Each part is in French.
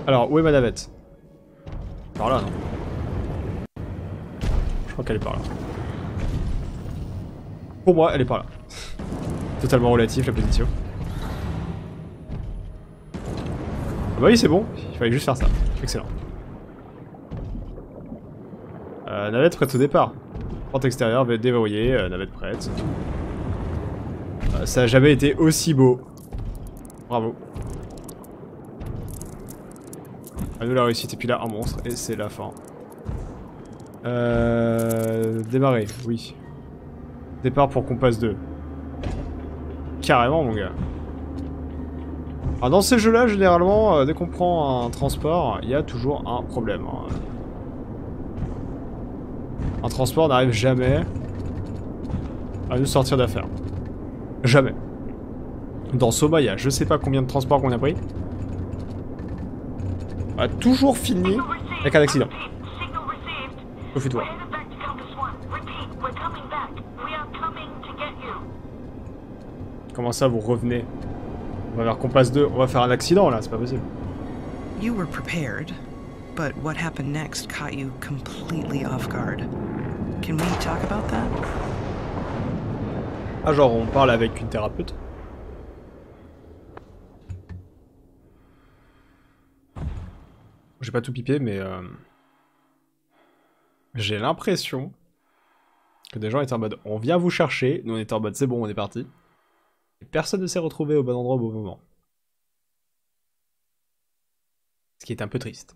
Alors, où est ma navette? Par là, non? Je crois qu'elle est par là. Pour moi, elle est par là. Totalement relatif, la position. Ah bah oui, c'est bon. Il fallait juste faire ça. Excellent. Navette prête au départ. Porte extérieure va être déverrouillée. Navette prête. Ça a jamais été aussi beau. Bravo. À nous la réussite. Et puis là, un monstre. Et c'est la fin. Démarrer, oui. Départ pour Compass 2. Carrément, mon gars. Alors dans ces jeux-là, généralement, dès qu'on prend un transport, il y a toujours un problème. Hein. Un transport n'arrive jamais à nous sortir d'affaire. Jamais. Dans Soma, il y a je sais pas combien de transports qu'on a pris. On a toujours fini avec un accident. Profite-toi. Comment ça, vous revenez? On va vers Compass 2, on va faire un accident là, c'est pas possible. You were prepared, but what happened next caught you completely off guard. Can we talk about that? Ah genre on parle avec une thérapeute? J'ai pas tout pipé mais j'ai l'impression que des gens étaient en mode on vient vous chercher, nous on était en mode c'est bon on est parti. Et personne ne s'est retrouvé au bon endroit au bon moment. Ce qui est un peu triste.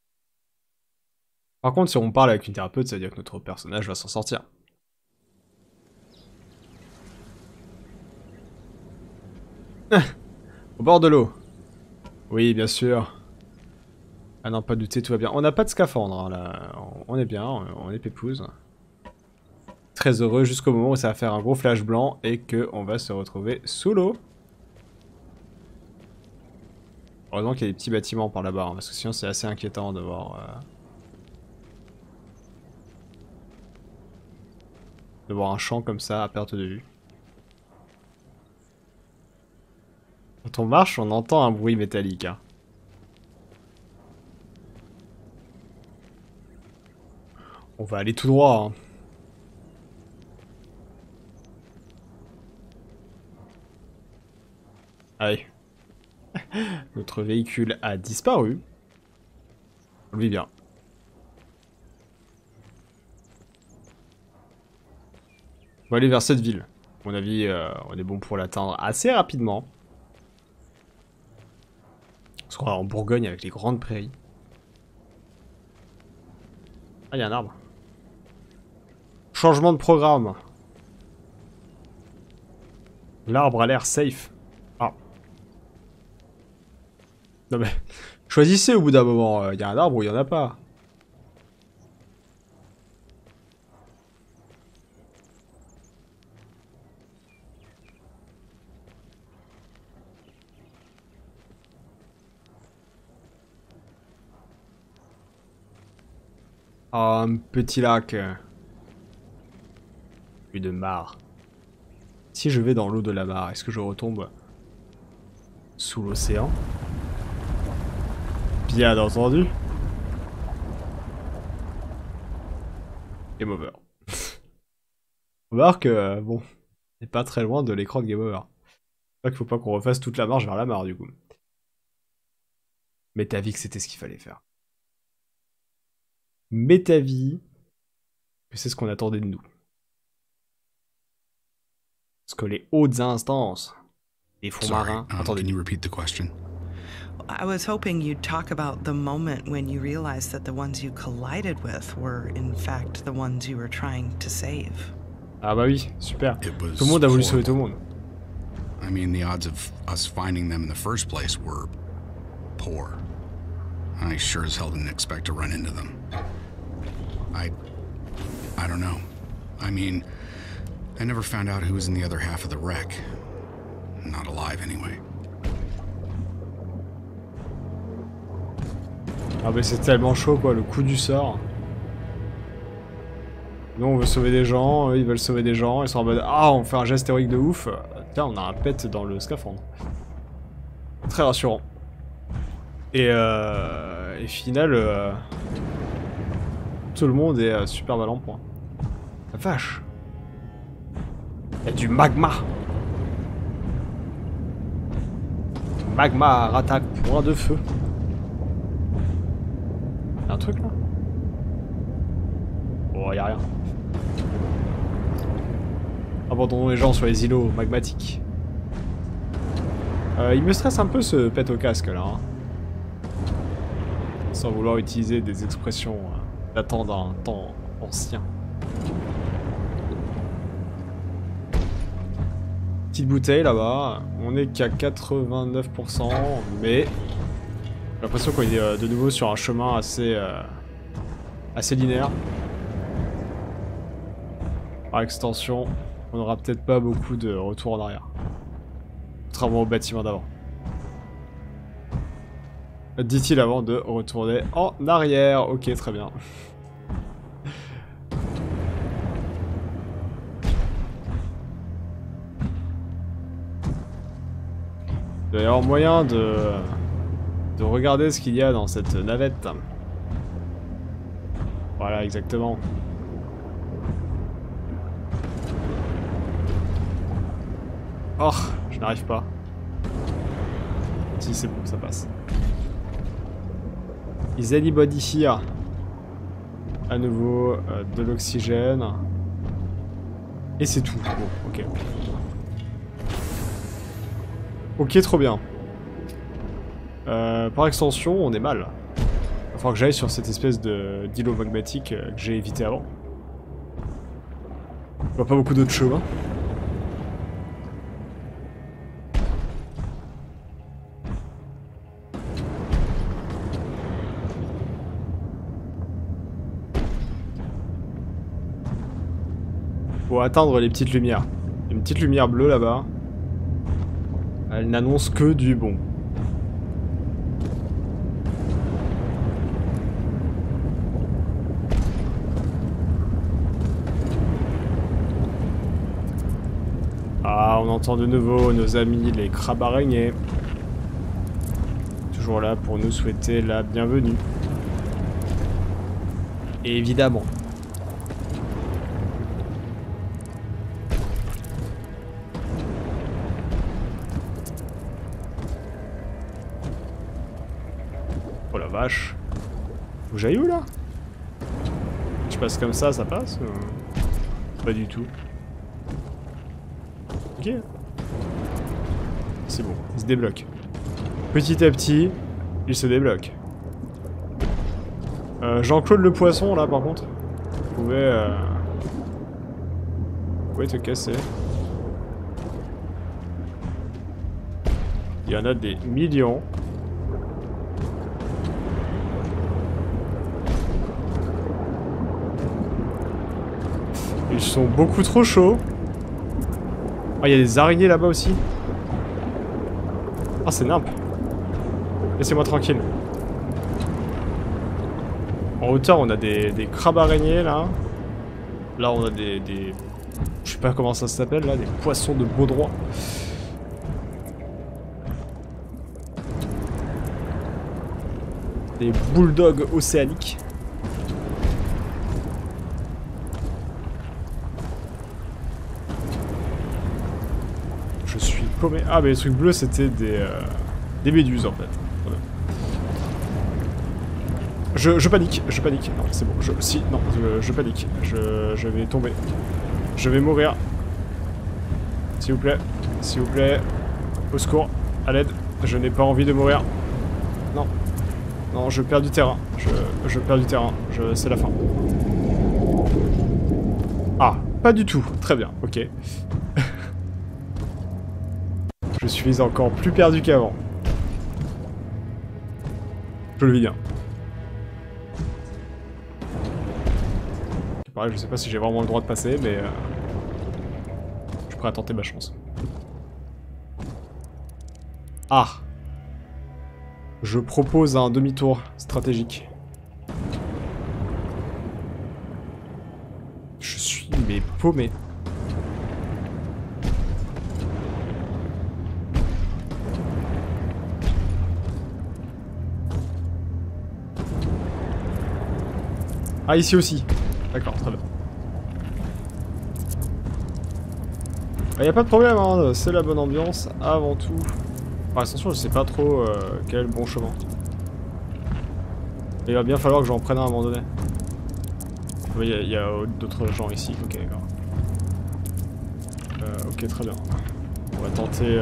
Par contre si on parle avec une thérapeute ça veut dire que notre personnage va s'en sortir. Au bord de l'eau. Oui, bien sûr. Ah non, pas douter, tout va bien. On n'a pas de scaphandre, hein, là. On est bien, on est pépouze. Très heureux jusqu'au moment où ça va faire un gros flash blanc et qu'on va se retrouver sous l'eau. Heureusement qu'il y a des petits bâtiments par là-bas, hein, parce que sinon c'est assez inquiétant de voir... de voir un champ comme ça à perte de vue. Quand on marche, on entend un bruit métallique. Hein. On va aller tout droit. Hein. Allez. Notre véhicule a disparu. On le vit bien. On va aller vers cette ville. À mon avis, on est bon pour l'atteindre assez rapidement. Parce qu'on est en Bourgogne avec les grandes prairies. Ah, il y a un arbre. Changement de programme. L'arbre a l'air safe. Ah. Non mais, choisissez au bout d'un moment. Il y a un arbre ou il n'y en a pas. Ah, un petit lac. Puis de mare. Si je vais dans l'eau de la mare, est-ce que je retombe sous l'océan? Bien entendu. Game over. On va voir que, bon, on n'est pas très loin de l'écran de Game over. C'est vrai qu'il faut pas qu'on refasse toute la marche vers la mare, du coup. Mais t'as vu que c'était ce qu'il fallait faire. Mais t'as vu que c'est ce qu'on attendait de nous. Parce que les hautes instances, les fonds marins... Attendez. Can you repeat the question? I was hoping you'd talk about the moment when you realized that the ones you collided with were, in fact, the ones you were trying to save. Ah bah oui, super. Tout le monde a voulu sauver tout le monde. I mean, the odds of us finding them in the first place were poor. I sure as hell didn't expect to run into them. I don't know. I mean, I never found out who was in the other half of the wreck. Not alive, anyway. Ah bah c'est tellement chaud quoi, le coup du sort. Nous on veut sauver des gens, eux ils veulent sauver des gens, ils sont en mode ah on fait un geste héroïque de ouf. Tiens on a un pet dans le scaphandre. Très rassurant. Et final, tout le monde est super mal en point. La vache. Il y a du magma. Magma rattaque point de feu. Y'a un truc là? Oh, y'a rien. Abandonnons les gens sur les îlots magmatiques. Il me stresse un peu ce pet au casque là. Hein. Sans vouloir utiliser des expressions datant d'un temps ancien. Petite bouteille là-bas, on est qu'à 89%, mais j'ai l'impression qu'on est de nouveau sur un chemin assez linéaire. Par extension, on n'aura peut-être pas beaucoup de retour en arrière. Contrairement au bâtiment d'avant. Dit-il avant de retourner en arrière. Ok, très bien. Il doit y avoir moyen de regarder ce qu'il y a dans cette navette. Voilà, exactement. Oh, je n'arrive pas. Si, c'est bon, ça passe. Is anybody here? À nouveau, de l'oxygène. Et c'est tout. Bon, ok. Ok, trop bien. Par extension, on est mal. Il va falloir que j'aille sur cette espèce d'îlot magmatique que j'ai évité avant. Il n'y a pas beaucoup d'autres chemins. Faut atteindre les petites lumières. Il y a une petite lumière bleue là-bas. Elle n'annonce que du bon. Ah, on entend de nouveau nos amis les crabes araignées. Toujours là pour nous souhaiter la bienvenue. Et évidemment. Oh la vache. Faut que j'aille où là? Je passe comme ça passe Pas du tout. Ok. C'est bon, il se débloque. Petit à petit, il se débloque. Jean-Claude le poisson là par contre. Vous pouvez te casser. Il y en a des millions. Ils sont beaucoup trop chauds. Ah, il y a des araignées là-bas aussi. Ah, c'est nimp. Laissez-moi tranquille. En hauteur, on a des crabes araignées là. Là, on a des... Je sais pas comment ça s'appelle là, des poissons de beau droit. Des bulldogs océaniques. Je suis paumé. Ah, mais les trucs bleus, c'était des méduses en fait. Voilà. Je panique, Non, c'est bon. Je panique. Je vais tomber. Je vais mourir. S'il vous plaît. S'il vous plaît. Au secours. À l'aide. Je n'ai pas envie de mourir. Non. Non, je perds du terrain. Je perds du terrain. C'est la fin. Ah, pas du tout. Très bien, ok. Je suis encore plus perdu qu'avant. Je le vis bien. Pareil, je sais pas si j'ai vraiment le droit de passer, mais... je suis prêt à tenter ma chance. Ah! Je propose un demi-tour stratégique. Je suis mais paumé. Ah, ici aussi. D'accord, très bien. Y a pas de problème, hein, c'est la bonne ambiance avant tout. Enfin, attention, je sais pas trop quel est le bon chemin. Il va bien falloir que j'en prenne un à un moment donné. Oui, il y a d'autres gens ici, ok, d'accord. Ok, très bien. On va tenter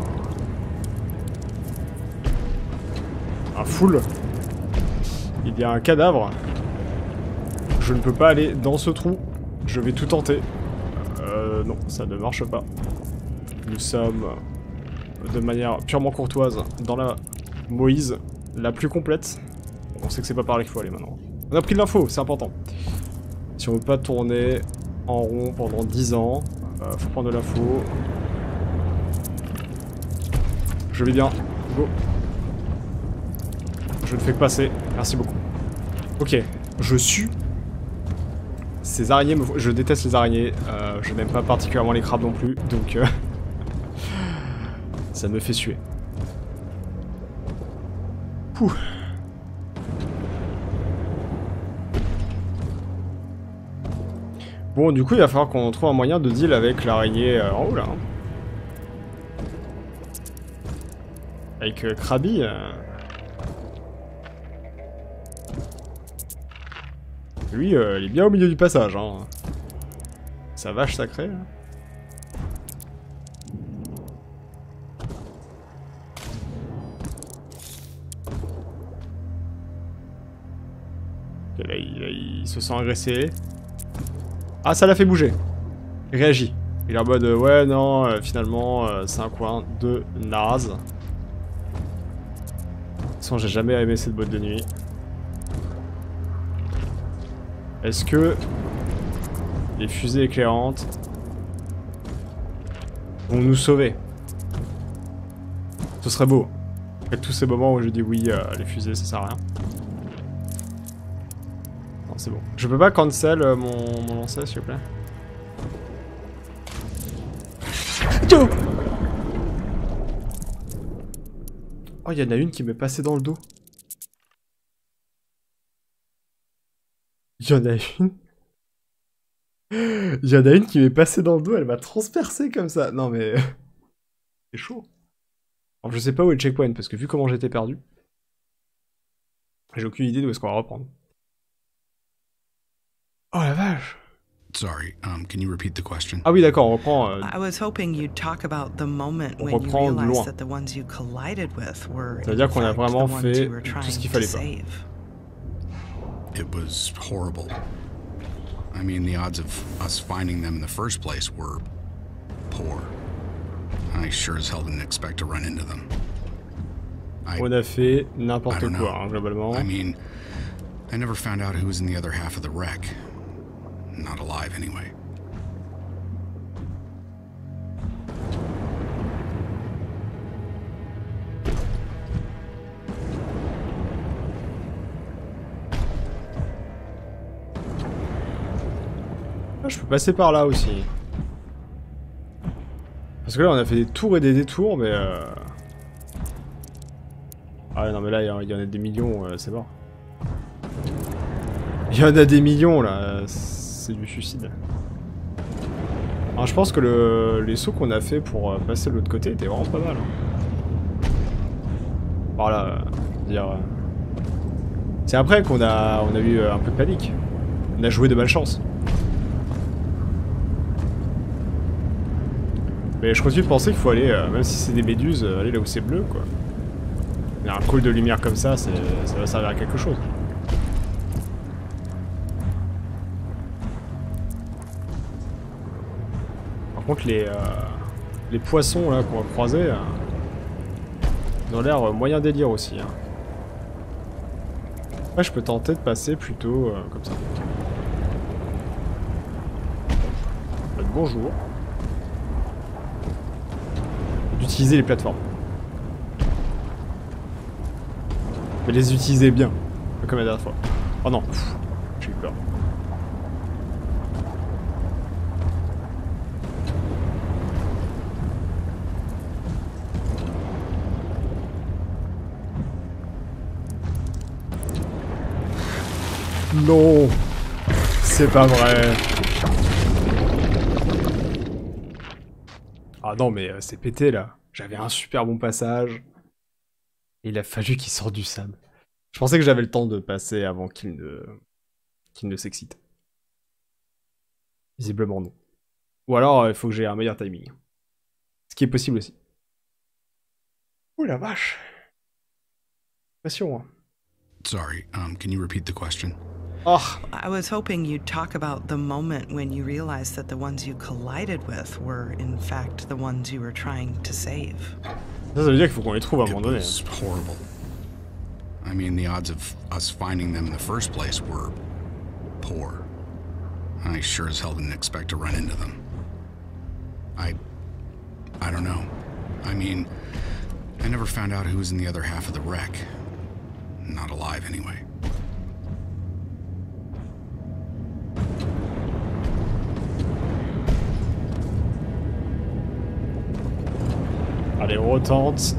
un full. Il y a un cadavre. Je ne peux pas aller dans ce trou. Je vais tout tenter. Non, ça ne marche pas. Nous sommes de manière purement courtoise dans la Moïse la plus complète. On sait que c'est pas par là qu'il faut aller maintenant. On a pris de l'info, c'est important. Si on veut pas tourner en rond pendant 10 ans, faut prendre de l'info. Je vais bien, go. Je ne fais que passer, merci beaucoup. Ok, je sue. Ces araignées, je déteste les araignées, je n'aime pas particulièrement les crabes non plus, donc ça me fait suer. Pouh. Bon, du coup, il va falloir qu'on trouve un moyen de deal avec l'araignée en haut, là. Hein. Avec Krabby. Lui, il est bien au milieu du passage, hein. Sa vache sacrée, là. Ok, là, il se sent agressé. Ah, ça l'a fait bouger. Il réagit. Il est en mode, ouais, non, finalement, c'est un coin de naze. De toute façon, j'ai jamais aimé cette boîte de nuit. Est-ce que les fusées éclairantes vont nous sauver? Ce serait beau. Après tous ces moments où je dis oui, les fusées, ça sert à rien. Non, c'est bon. Je peux pas cancel mon lancer, s'il vous plaît? Yo! Oh, il y en a une qui m'est passée dans le dos. Il y en a une. Il y en a une qui m'est passée dans le dos, elle m'a transpercé comme ça. Non mais... c'est chaud. Alors je sais pas où est le checkpoint, parce que vu comment j'étais perdu, j'ai aucune idée d'où est-ce qu'on va reprendre. Oh la vache. Sorry, can you repeat the question? Ah oui d'accord, on reprend... I was hoping you'd talk about the moment On when you reprend de loin. realized that the ones you collided with were Ça veut dire qu'on a in fact vraiment the ones fait you were tout ce trying qu'il to fallait pas. save. It was horrible. I mean, the odds of us finding them in the first place were poor. I sure as hell didn't expect to run into them. On a fait I n'importe don't know. quoi, hein, globalement. I mean, I never found out who was in the other half of the wreck. Not alive, anyway. Ah, je peux passer par là aussi. Parce que là on a fait des tours et des détours, mais ah non mais là il y en a des millions, c'est mort. Il y en a des millions là, c'est du suicide. Alors je pense que les sauts qu'on a fait pour passer de l'autre côté étaient vraiment pas mal. Hein. Voilà, je veux dire... c'est après qu'on a eu un peu de panique. On a joué de malchance. Mais je continue de penser qu'il faut aller, même si c'est des méduses, aller là où c'est bleu, quoi. Il y a un col de lumière comme ça, ça va servir à quelque chose. Par contre, les poissons là qu'on va croiser, ils ont l'air moyen délire aussi. Hein. Ouais, je peux tenter de passer plutôt comme ça. Bonjour. D'utiliser les plateformes. Mais les utiliser bien. Comme la dernière fois. Oh non, j'ai eu peur. Non. c'est pas vrai. Ah non, mais c'est pété là. J'avais un super bon passage. Et il a fallu qu'il sorte du sable. Je pensais que j'avais le temps de passer avant qu'il ne s'excite. Visiblement non. Ou alors il faut que j'ai un meilleur timing. Ce qui est possible aussi. Ouh la vache. Passion, hein. Sorry, can you repeat the question? Oh, I was hoping you'd talk about the moment when you realized that the ones you collided with were, in fact, the ones you were trying to save. ça veut dire qu'il faut qu'on les trouve à un It moment donné. was horrible. I mean, the odds of us finding them in the first place were poor. I sure as hell didn't expect to run into them. I don't know. I mean, I never found out who was in the other half of the wreck. Not alive, anyway. Allez, on retente.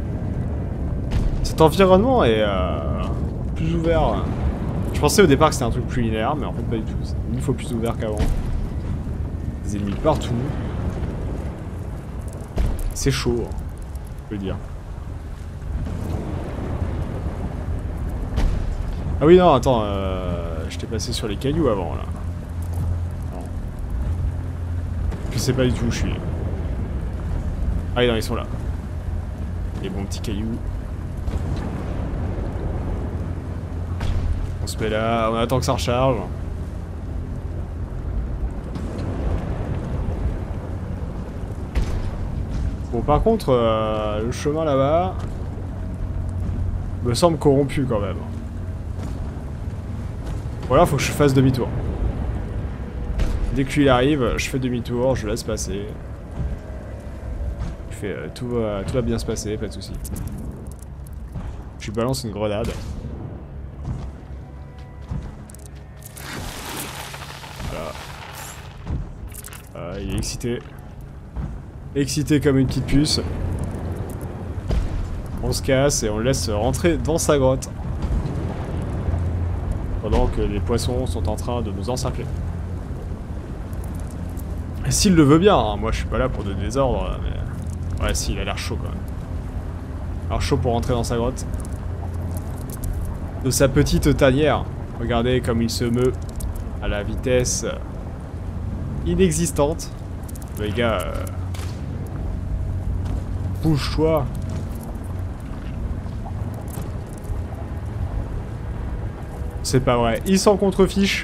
Cet environnement est plus ouvert. Je pensais au départ que c'était un truc plus linéaire, mais en fait pas du tout. C'est une fois plus ouvert qu'avant. Des ennemis partout. C'est chaud, hein, je peux le dire. Ah oui, non, attends, je t'ai passé sur les cailloux avant, là. Non. Je sais pas du tout où je suis. Ah oui, non, ils sont là. Les bons petits cailloux. On se met là, on attend que ça recharge. Bon, par contre, le chemin là-bas me semble corrompu quand même. Voilà, faut que je fasse demi-tour. Dès que lui arrive, je fais demi-tour, je laisse passer. Je fais, tout va bien se passer, pas de soucis. Je lui balance une grenade. Voilà. Il est excité. Excité comme une petite puce. On se casse et on le laisse rentrer dans sa grotte. Pendant que les poissons sont en train de nous encercler. S'il le veut bien, hein, moi je suis pas là pour donner des ordres, mais... Ouais, si, il a l'air chaud quand même. Alors chaud pour rentrer dans sa grotte. De sa petite tanière. Regardez comme il se meut à la vitesse inexistante. Les gars... Bouge-toi. C'est pas vrai. Il s'en contrefiche.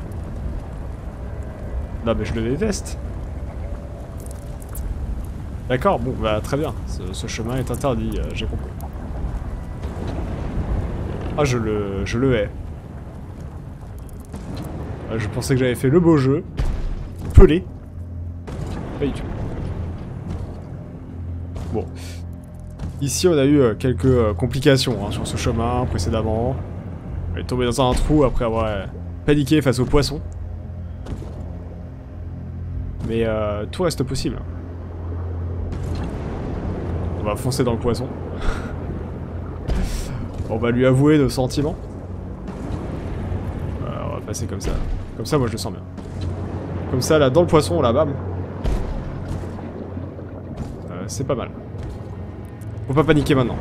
Non mais je le déteste. D'accord, bon, bah très bien. Ce chemin est interdit, j'ai compris. Ah, je le hais. Je pensais que j'avais fait le beau jeu. Pelé. Pas du tout. Bon. Ici, on a eu quelques complications hein, sur ce chemin précédemment. On est tombé dans un trou après avoir paniqué face aux poissons. Mais tout reste possible. On va foncer dans le poisson. On va lui avouer nos sentiments. On va passer comme ça. Comme ça, moi je le sens bien. Comme ça, là, dans le poisson, là, bam. C'est pas mal. Faut pas paniquer maintenant.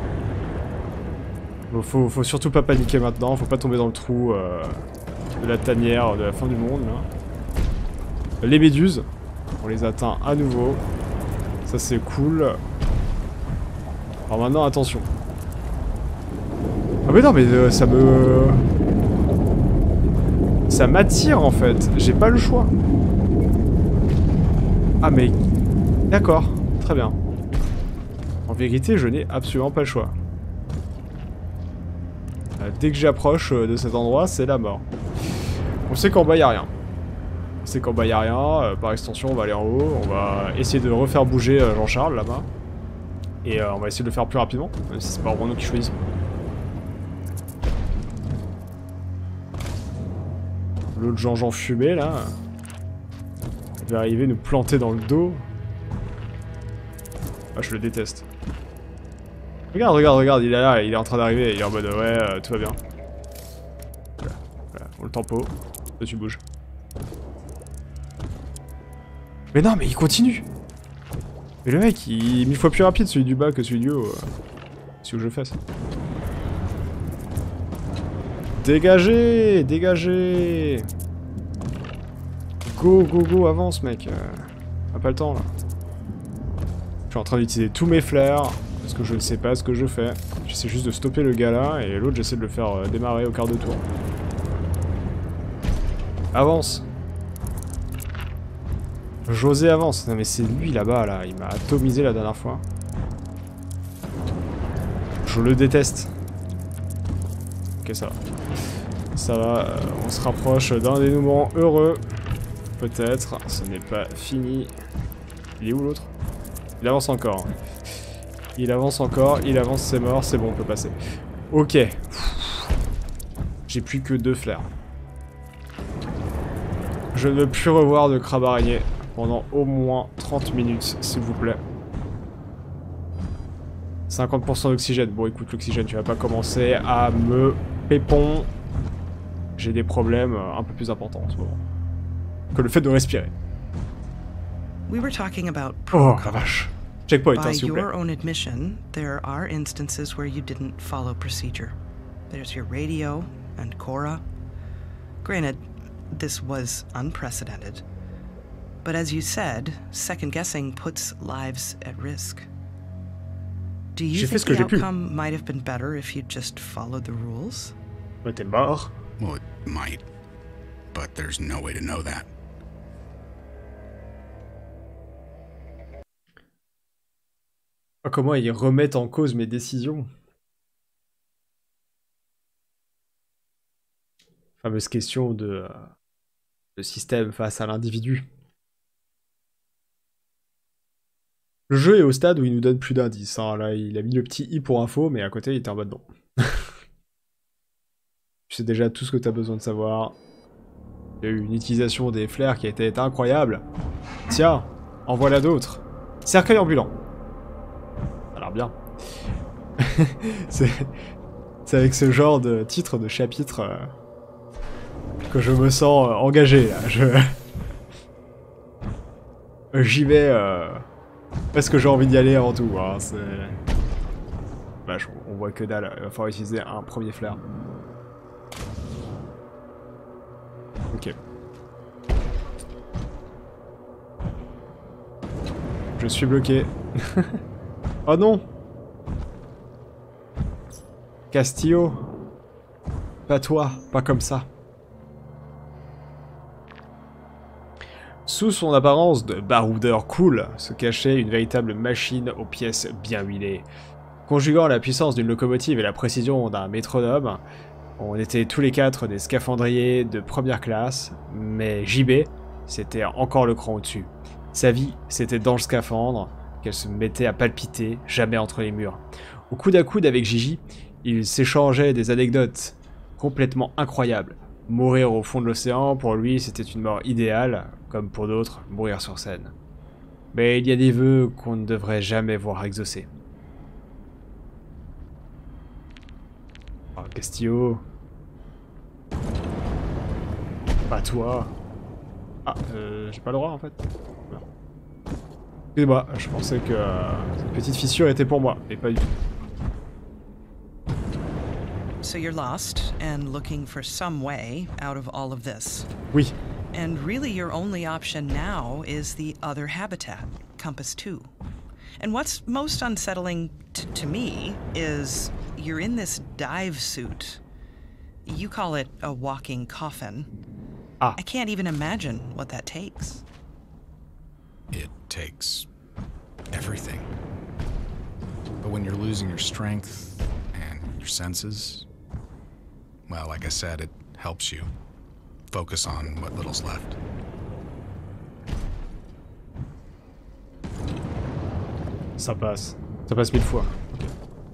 Faut surtout pas paniquer maintenant. Faut pas tomber dans le trou de la tanière de la fin du monde, là. Les méduses. On les atteint à nouveau. Ça, c'est cool. Alors maintenant, attention. Ah mais non, mais ça me... Ça m'attire, en fait. J'ai pas le choix. Ah mais... D'accord. Très bien. En vérité, je n'ai absolument pas le choix. Dès que j'approche de cet endroit, c'est la mort. On sait qu'en bas, il n'y a rien. On sait qu'en bas, il n'y a rien. Par extension, on va aller en haut. On va essayer de refaire bouger Jean-Charles, là-bas. Et on va essayer de le faire plus rapidement, même si c'est pas Renaud qui choisit. L'autre Jean-Jean fumé, là. Il va arriver nous planter dans le dos. Ah, je le déteste. Regarde, regarde, regarde, il est là, il est en train d'arriver, il est en mode ouais, tout va bien. Voilà, voilà, on le tempo. Toi tu bouges. Mais non, mais il continue. Mais le mec, il est 1000 fois plus rapide celui du bas que celui du haut. Si je fais ça. Dégagez! Dégagez! Go, go, go, avance, mec. On a pas le temps, là. Je suis en train d'utiliser tous mes flares, parce que je ne sais pas ce que je fais. J'essaie juste de stopper le gars là, et l'autre, j'essaie de le faire démarrer au quart de tour. Avance! José avance. Non mais c'est lui là-bas, là. Il m'a atomisé la dernière fois. Je le déteste. Ok, ça va. Ça va, on se rapproche d'un dénouement heureux. Peut-être. Ce n'est pas fini. Il est où l'autre? Il avance encore. Il avance encore. Il avance, c'est mort. C'est bon, on peut passer. Ok. J'ai plus que 2 flares. Je ne veux plus revoir de crabe araignée pendant au moins 30 minutes, s'il vous plaît. 50% d'oxygène. Bon, écoute, l'oxygène, tu vas pas commencer à me pépon. J'ai des problèmes un peu plus importants en ce moment que le fait de respirer. We were talking about Oh, la vache. Checkpoint, By s'il vous plaît. your own admission, there are instances where you didn't follow procedure. There's your radio and Cora. Granted, this was unprecedented. But as you said, second-guessing puts lives at risk. Do you J'ai fait think ce que the j'ai pu. outcome might have been better if you'd just followed the rules? Ouais, t'es mort. Well, it might. But there's no way to know that. Comment ils remettent en cause mes décisions? Fameuse question de système face à l'individu. Le jeu est au stade où il nous donne plus d'indices. Hein. Là, il a mis le petit i pour info, mais à côté, il était en mode non. Tu sais déjà tout ce que tu as besoin de savoir. Il y a eu une utilisation des flares qui a été incroyable. Tiens, en voilà d'autres. Cercueil ambulant. Ça a l'air bien. C'est avec ce genre de titre de chapitre que je me sens engagé là. J'y vais parce que j'ai envie d'y aller avant tout. Hein. Vache, on voit que dalle. Il va falloir utiliser un premier flare. Ok. Je suis bloqué. Oh non! Castillo. Pas toi, pas comme ça. Sous son apparence de baroudeur cool se cachait une véritable machine aux pièces bien huilées. Conjuguant la puissance d'une locomotive et la précision d'un métronome, on était tous les 4 des scaphandriers de première classe, mais JB, c'était encore le cran au-dessus. Sa vie, c'était dans le scaphandre, qu'elle se mettait à palpiter, jamais entre les murs. Au coude à coude avec Gigi, ils s'échangeaient des anecdotes complètement incroyables. Mourir au fond de l'océan, pour lui, c'était une mort idéale, comme pour d'autres, mourir sur scène. Mais il y a des vœux qu'on ne devrait jamais voir exaucés. Oh, Castillo. Pas toi. Ah, j'ai pas le droit en fait. Excusez-moi, je pensais que cette petite fissure était pour moi, et pas du tout. So you're lost and looking for some way out of all of this. Oui. And really your only option now is the other habitat, Compass 2. And what's most unsettling to me is you're in this dive suit. You call it a walking coffin. Ah. I can't even imagine what that takes. It takes everything. But when you're losing your strength and your senses, well, like I said, it helps you focus on what little's left. Ça passe. Ça passe 1000 fois. Ok.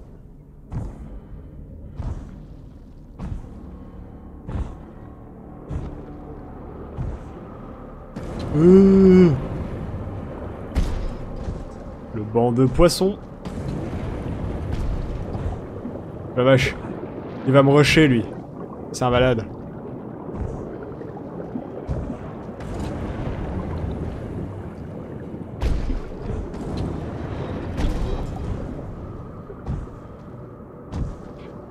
Le banc de poissons. La vache. Il va me rusher, lui. C'est un malade.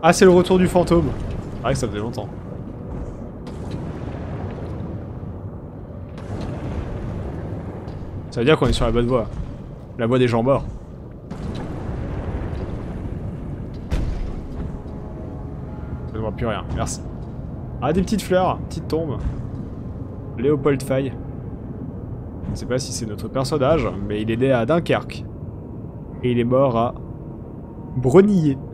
Ah, c'est le retour du fantôme. C'est vrai que ça faisait longtemps. Ça veut dire qu'on est sur la bonne voie. La voie des gens morts. Je ne vois plus rien, merci. Ah, des petites fleurs, petites tombes. Léopold Fay. Je ne sais pas si c'est notre personnage, mais il est né à Dunkerque. Et il est mort à Brenillé.